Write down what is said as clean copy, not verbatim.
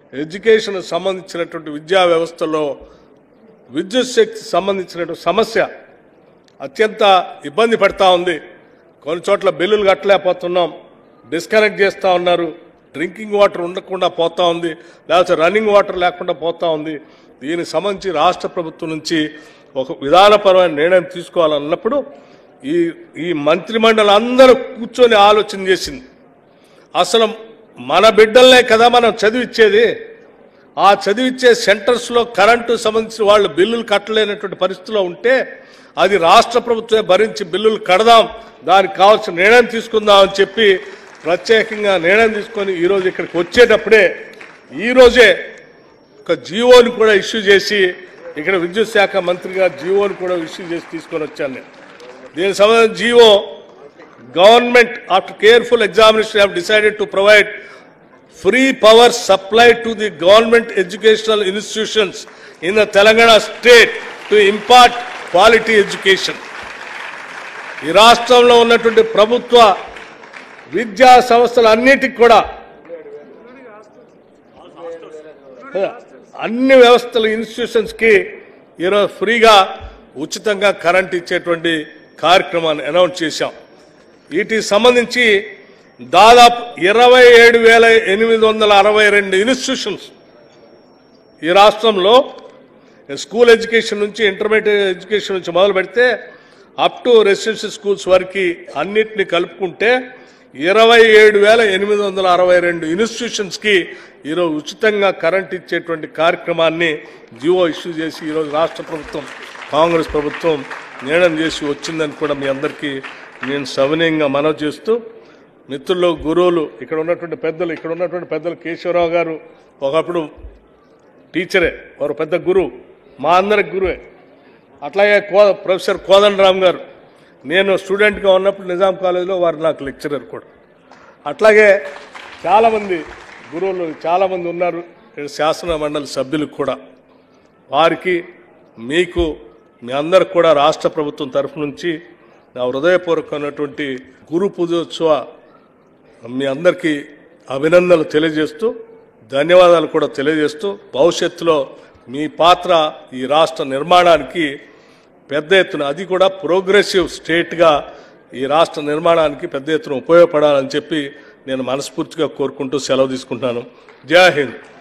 Education సంబంధించినటువంటి విద్యా వ్యవస్థలో విద్యుత్ శక్తి సంబంధించినటువంటి సమస్య అత్యంత ఇబ్బంది పడతా ఉంది. కొన్ని చోట్ల బిల్లులు కట్టలేకపోతున్నాం, డిస్కనెక్ట్ చేస్తూ ఉన్నారు, డ్రింకింగ్ వాటర్ ఉండకుండా పోతా ఉంది, లేకపోతే రన్నింగ్ వాటర్ లేకుండా పోతా ఉంది. దీనికి సంబంధించి రాష్ట్ర ప్రభుత్వం నుంచి ఒక విధానపరమైన నిర్ణయం తీసుకోవాలన్నప్పుడు ఈ మంత్రిమండలి అందరూ కూర్చొని ఆలోచన చేసింది. అసలు మన బిడ్డలనే కదా మనం చదివిచ్చేది. ఆ చదివిచ్చే సెంటర్స్లో కరెంటు సంబంధించిన వాళ్ళు బిల్లులు కట్టలేనటువంటి పరిస్థితిలో ఉంటే అది రాష్ట్ర ప్రభుత్వమే భరించి బిల్లులు కడదాం, దానికి కావాల్సిన నిర్ణయం తీసుకుందాం అని చెప్పి ప్రత్యేకంగా నిర్ణయం తీసుకొని ఈరోజు ఇక్కడికి వచ్చేటప్పుడే ఈరోజే ఒక జీవోని కూడా ఇష్యూ చేసి ఇక్కడ విద్యుత్ శాఖ మంత్రిగా జీవోని కూడా ఇష్యూ చేసి తీసుకొని వచ్చాను నేను. దీనికి సంబంధించిన GO government after careful examination have decided to provide free power supply to the government educational institutions in the Telangana state to impart quality education. ఈ రాష్ట్రంలో ఉన్నటువంటి ప్రభుత్వ విద్యా సంస్థలన్నిటికి కూడా అన్ని వ్యవస్థల ఇన్స్టిట్యూషన్స్కి ఈరోజు ఫ్రీగా ఉచితంగా కరెంట్ ఇచ్చేటువంటి కార్యక్రమాన్ని అనౌన్స్ చేశాం. వీటికి సంబంధించి దాదాపు 27,862 ఇన్స్టిట్యూషన్స్ ఈ రాష్ట్రంలో స్కూల్ ఎడ్యుకేషన్ నుంచి ఇంటర్మీడియట్ ఎడ్యుకేషన్ నుంచి మొదలు పెడితే అప్ టు రెసిడెన్షియల్ స్కూల్స్ వరకు అన్నిటిని కలుపుకుంటే 27,862 ఇన్స్టిట్యూషన్స్కి ఈరోజు ఉచితంగా కరెంట్ ఇచ్చేటువంటి కార్యక్రమాన్ని జియో ఇష్యూ చేసి ఈరోజు రాష్ట్ర ప్రభుత్వం కాంగ్రెస్ ప్రభుత్వం నిర్ణయం చేసి వచ్చిందని కూడా మీ అందరికీ నేను సవినయంగా మనవి చేస్తూ, మిత్రులు, గురువులు, ఇక్కడ ఉన్నటువంటి పెద్దలు కేశవరావు గారు ఒకప్పుడు టీచరే, వారు పెద్ద గురువు, మా అందరికి గురువే. అట్లాగే ప్రొఫెసర్ కోదండరామ్ గారు, నేను స్టూడెంట్గా ఉన్నప్పుడు నిజాం కాలేజీలో వారు నాకు లెక్చరర్ కూడా. అట్లాగే చాలామంది గురువులు చాలామంది ఉన్నారు, శాసన మండలి సభ్యులకు కూడా. వారికి మీకు మీ అందరికి కూడా రాష్ట్ర ప్రభుత్వం తరఫు నుంచి నా హృదయపూర్వకమైనటువంటి గురు పూజోత్సవ మీ అందరికీ అభినందనలు తెలియజేస్తూ, ధన్యవాదాలు కూడా తెలియజేస్తూ, భవిష్యత్తులో మీ పాత్ర ఈ రాష్ట్ర నిర్మాణానికి పెద్ద ఎత్తున, అది కూడా ప్రోగ్రెసివ్ స్టేట్గా ఈ రాష్ట్ర నిర్మాణానికి పెద్ద ఎత్తున ఉపయోగపడాలని చెప్పి నేను మనస్ఫూర్తిగా కోరుకుంటూ సెలవు తీసుకుంటున్నాను. జై హింద్.